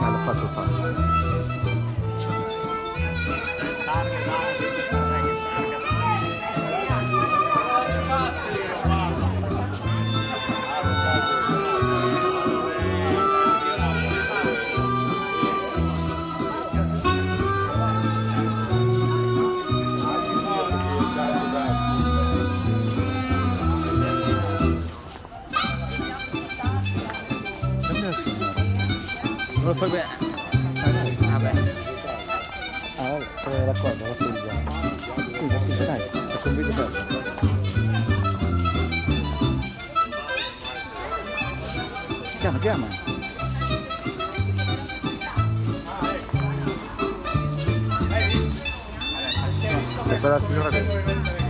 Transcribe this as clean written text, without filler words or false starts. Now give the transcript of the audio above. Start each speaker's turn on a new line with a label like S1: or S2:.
S1: L'ho fatto fare.
S2: Non lo fai bene. Vabbè.
S1: La cosa, la seggia. Scusa, dai, faccio un video per te. Chiama, chiama. C'è quella signora che...